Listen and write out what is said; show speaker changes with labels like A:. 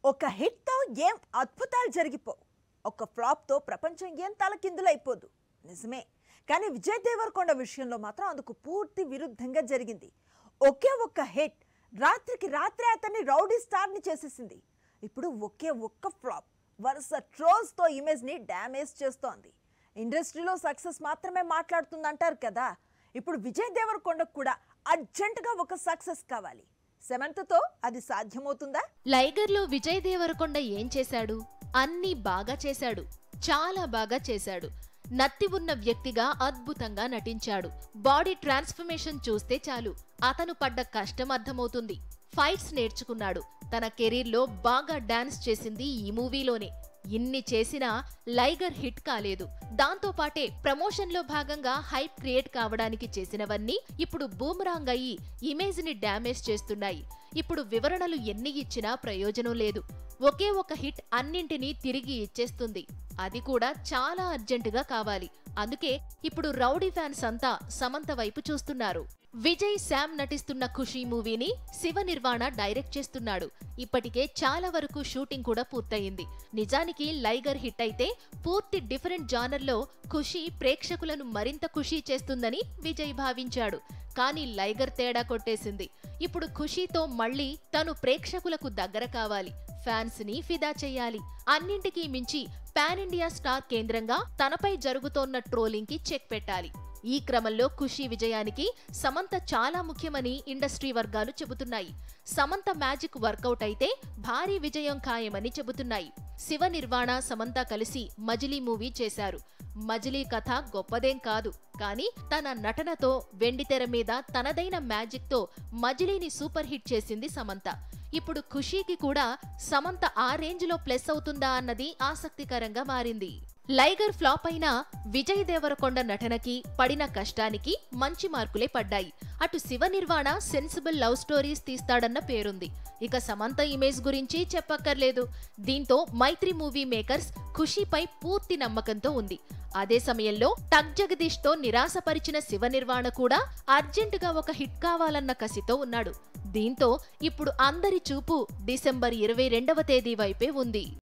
A: ఒక హిట్‌తో ఏం అద్భుతాలు జరిగిపోవు. ఒక ఫ్లాప్‌తో ప్రపంచం ఏం తలకిందులైపోదు. నిజమే. కానీ విజయ్ దేవరకొండ విషయంలో మాత్రం అందుకు పూర్తి విరుద్ధంగా జరిగింది. ఒకే ఒక్క హిట్ రాత్రికి రాత్రే అతన్ని రౌడీ స్టార్‌ని చేసేసింది. ఇప్పుడు ఒకే ఒక్క ఫ్లాప్ వరుస ట్రోల్స్‌తో ఇమేజ్‌ని డ్యామేజ్ చేస్తోంది. ఇండస్ట్రీలో సక్సెస్ మాత్రమే మాట్లాడుతుందంటారు కదా. ఇప్పుడు విజయ్ దేవరకొండకు కూడా అర్జెంటుగా ఒక సక్సెస్ కావాలి. సెమంతతో అది సాధ్యమవుతుందా?
B: లైగర్లో విజయ్ దేవరకొండ ఏం చేశాడు? అన్నీ బాగా చేశాడు. చాలా బాగా చేశాడు. నత్తి ఉన్న వ్యక్తిగా అద్భుతంగా నటించాడు. బాడీ ట్రాన్స్ఫర్మేషన్ చూస్తే చాలు అతను పడ్డ కష్టం అర్థమవుతుంది. ఫైట్స్ నేర్చుకున్నాడు. తన కెరీర్లో బాగా డాన్స్ చేసింది ఈ మూవీలోనే. ఇన్ని చేసినా లైగర్ హిట్ కాలేదు. దాంతో పాటే ప్రమోషన్ లో భాగంగా హైప్ క్రియేట్ కావడానికి చేసినవన్నీ ఇప్పుడు బూమరాంగ్ అయ్యి ఇమేజ్ ని డ్యామేజ్ చేస్తున్నాయి. ఇప్పుడు వివరణలు ఎన్ని ఇచ్చినా ప్రయోజనం లేదు. ఒకే ఒక హిట్ అన్నింటినీ తిరిగి ఇచ్చేస్తుంది. అది కూడా చాలా అర్జెంటుగా కావాలి. అందుకే ఇప్పుడు రౌడీ ఫ్యాన్స్ అంతా సమంత వైపు చూస్తున్నారు. విజయ్ శామ్ నటిస్తున్న ఖుషీ మూవీని శివ నిర్వాణ డైరెక్ట్ చేస్తున్నాడు. ఇప్పటికే చాలా వరకు షూటింగ్ కూడా పూర్తయింది. నిజానికి లైగర్ హిట్ అయితే పూర్తి డిఫరెంట్ జానర్లో ఖుషీ ప్రేక్షకులను మరింత ఖుషీ చేస్తుందని విజయ్ భావించాడు. కానీ లైగర్ తేడా కొట్టేసింది. ఇప్పుడు ఖుషీతో మళ్లీ తను ప్రేక్షకులకు దగ్గర కావాలి. ఫ్యాన్స్ ని ఫిదా చెయ్యాలి. అన్నింటికీ మించి పాన్ ఇండియా స్టార్ కేంద్రంగా తనపై జరుగుతోన్న ట్రోలింగ్ కి చెక్ పెట్టాలి. ఈ క్రమంలో ఖుషీ విజయానికి సమంత చాలా ముఖ్యమని ఇండస్ట్రీ వర్గాలు చెబుతున్నాయి. సమంత మ్యాజిక్ వర్కౌట్ అయితే భారీ విజయం ఖాయమని చెబుతున్నాయి. శివ నిర్వాణ సమంత కలిసి మజిలీ మూవీ చేశారు. మజిలీ కథ గొప్పదేం కాదు. కానీ తన నటనతో వెండితెర మీద తనదైన మ్యాజిక్ తో మజిలీని సూపర్ హిట్ చేసింది సమంత. ఇప్పుడు ఖుషీకి కూడా సమంత ఆ రేంజ్ లో ప్లస్ అవుతుందా అన్నది ఆసక్తికరంగా మారింది. లైగర్ ఫ్లాప్ అయినా విజయ్ దేవరకొండ నటనకి పడిన కష్టానికి మంచి మార్కులే పడ్డాయి. అటు Shiva Nirvana sensible love stories తీస్తాడన్న పేరుంది. ఇక సమంత ఇమేజ్ గురించి చెప్పక్కర్లేదు. దీంతో మైత్రి మూవీ మేకర్స్ ఖుషీపై పూర్తి నమ్మకంతో ఉంది. అదే సమయంలో టక్ జగదీష్ తో నిరాశపరిచిన శివ నిర్వాణ కూడా అర్జెంటుగా ఒక హిట్ కావాలన్న కసితో ఉన్నాడు. దీంతో ఇప్పుడు అందరి చూపు డిసెంబర్ 22వ తేదీ వైపే ఉంది.